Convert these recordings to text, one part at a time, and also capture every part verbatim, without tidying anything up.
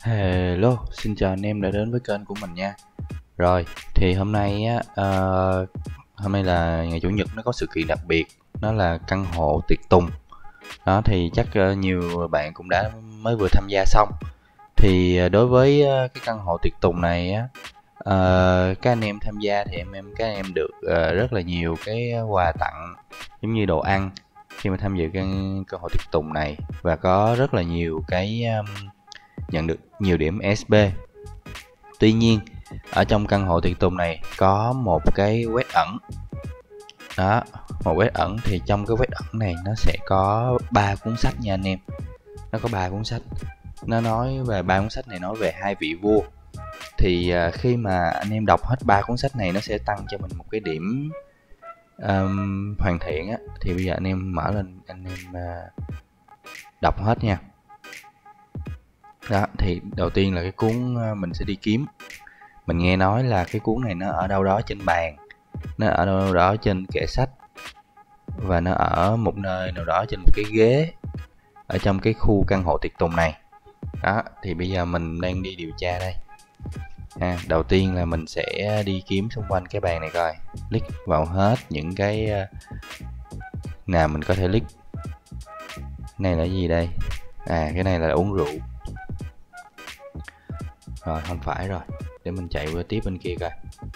Hello, xin chào anh em đã đến với kênh của mình nha. Rồi, thì hôm nay á, ờ, hôm nay là ngày Chủ nhật, nó có sự kiện đặc biệt, nó là căn hộ tiệc tùng. Đó thì chắc ờ, nhiều bạn cũng đã mới vừa tham gia xong. Thì ờ, đối với ờ, cái căn hộ tiệc tùng này á, ờ, các anh em tham gia thì em em các anh em được ờ, rất là nhiều cái quà tặng giống như đồ ăn khi mà tham dự căn căn hộ tiệc tùng này, và có rất là nhiều cái um, nhận được nhiều điểm ét pê. Tuy nhiên, ở trong căn hộ tiệc tùng này có một cái quét ẩn. Đó, một quét ẩn thì trong cái quét ẩn này nó sẽ có ba cuốn sách nha anh em. Nó có ba cuốn sách. Nó nói về ba cuốn sách này nói về hai vị vua. Thì à, khi mà anh em đọc hết ba cuốn sách này nó sẽ tăng cho mình một cái điểm um, hoàn thiện á. Thì bây giờ anh em mở lên, anh em uh, đọc hết nha. Đó, thì đầu tiên là cái cuốn mình sẽ đi kiếm. Mình nghe nói là cái cuốn này nó ở đâu đó trên bàn, nó ở đâu đó trên kệ sách, và nó ở một nơi nào đó trên một cái ghế ở trong cái khu căn hộ tiệc tùng này. Đó, thì bây giờ mình đang đi điều tra đây. À, đầu tiên là mình sẽ đi kiếm xung quanh cái bàn này coi, click vào hết những cái nào mình có thể click. Này là gì đây? À, cái này là uống rượu. Rồi, không phải rồi, để mình chạy qua tiếp bên kia coi.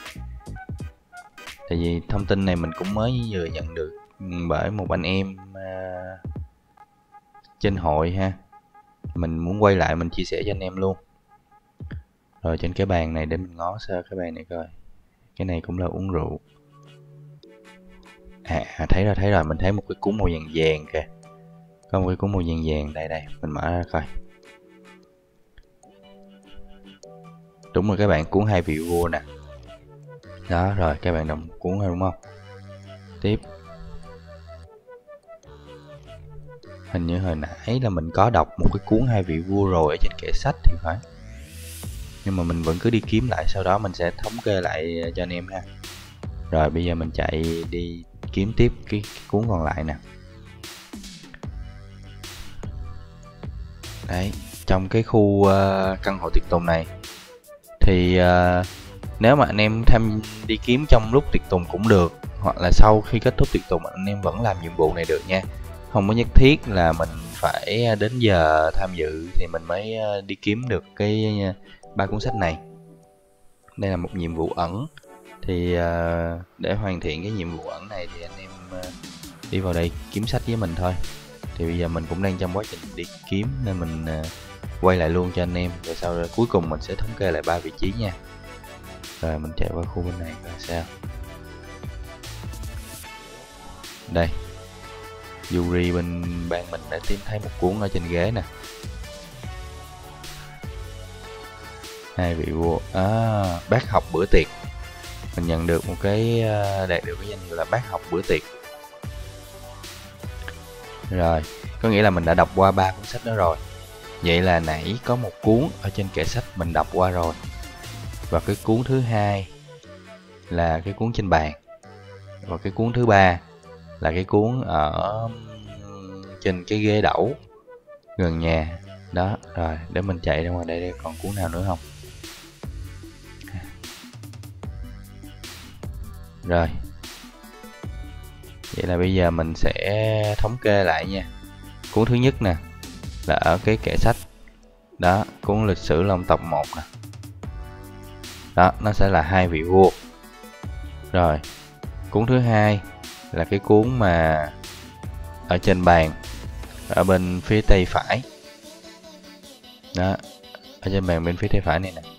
Tại vì thông tin này mình cũng mới vừa nhận được bởi một anh em uh, trên hội ha. Mình muốn quay lại mình chia sẻ cho anh em luôn. Rồi trên cái bàn này để mình ngó sơ cái bàn này coi. Cái này cũng là uống rượu. À, à thấy rồi thấy rồi, mình thấy một cái cuốn màu vàng vàng kìa. Có một cái cuốn màu vàng vàng đây đây, mình mở ra coi. Đúng rồi các bạn, cuốn hai vị vua nè. Đó rồi, các bạn đọc cuốn rồi đúng không? Tiếp. Hình như hồi nãy là mình có đọc một cái cuốn hai vị vua rồi ở trên kệ sách thì phải. Nhưng mà mình vẫn cứ đi kiếm lại, sau đó mình sẽ thống kê lại cho anh em ha. Rồi bây giờ mình chạy đi kiếm tiếp cái, cái cuốn còn lại nè. Đấy, trong cái khu uh, căn hộ tiệc tùng này thì uh, nếu mà anh em tham đi kiếm trong lúc tiệc tùng cũng được, hoặc là sau khi kết thúc tiệc tùng anh em vẫn làm nhiệm vụ này được nha. Không có nhất thiết là mình phải đến giờ tham dự thì mình mới đi kiếm được cái ba cuốn sách này. Đây là một nhiệm vụ ẩn. Thì uh, để hoàn thiện cái nhiệm vụ ẩn này thì anh em uh, đi vào đây kiếm sách với mình thôi. Thì bây giờ mình cũng đang trong quá trình đi kiếm nên mình uh, quay lại luôn cho anh em. Rồi sau rồi cuối cùng mình sẽ thống kê lại ba vị trí nha. Rồi mình chạy qua khu bên này coi sao. Đây, Yuri bên ban mình đã tìm thấy một cuốn ở trên ghế nè. Hai vị vua. À, bác học bữa tiệc. Mình nhận được một cái đạt được cái danh hiệu là bác học bữa tiệc. Rồi, có nghĩa là mình đã đọc qua ba cuốn sách đó rồi. Vậy là nãy có một cuốn ở trên kệ sách mình đọc qua rồi. Và cái cuốn thứ hai là cái cuốn trên bàn. Và cái cuốn thứ ba là cái cuốn ở trên cái ghế đẩu gần nhà. Đó, rồi để mình chạy ra ngoài đây, đây còn cuốn nào nữa không? Rồi. Vậy là bây giờ mình sẽ thống kê lại nha. Cuốn thứ nhất nè là ở cái kệ sách. Đó, cuốn lịch sử Long tộc một nè. Đó, nó sẽ là hai vị vua. Rồi, cuốn thứ hai là cái cuốn mà ở trên bàn ở bên phía tay phải. Đó, ở trên bàn bên phía tay phải này nè.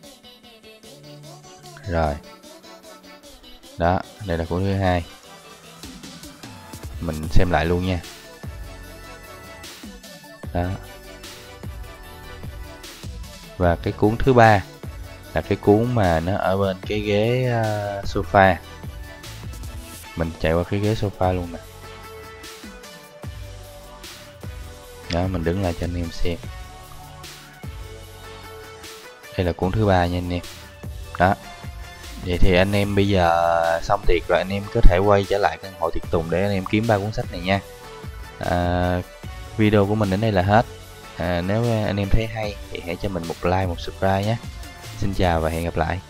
Rồi. Đó, đây là cuốn thứ hai. Mình xem lại luôn nha. Đó. Và cái cuốn thứ ba là cái cuốn mà nó ở bên cái ghế uh, sofa. Mình chạy qua cái ghế sofa luôn nè. Đó, mình đứng lại cho anh em xem. Đây là cuốn thứ ba nha anh em. Đó. Vậy thì anh em bây giờ xong tiệc rồi, anh em có thể quay trở lại căn hộ tiệc tùng để anh em kiếm ba cuốn sách này nha. À, video của mình đến đây là hết. À, nếu anh em thấy hay thì hãy cho mình một like, một subscribe nhé. Xin chào và hẹn gặp lại.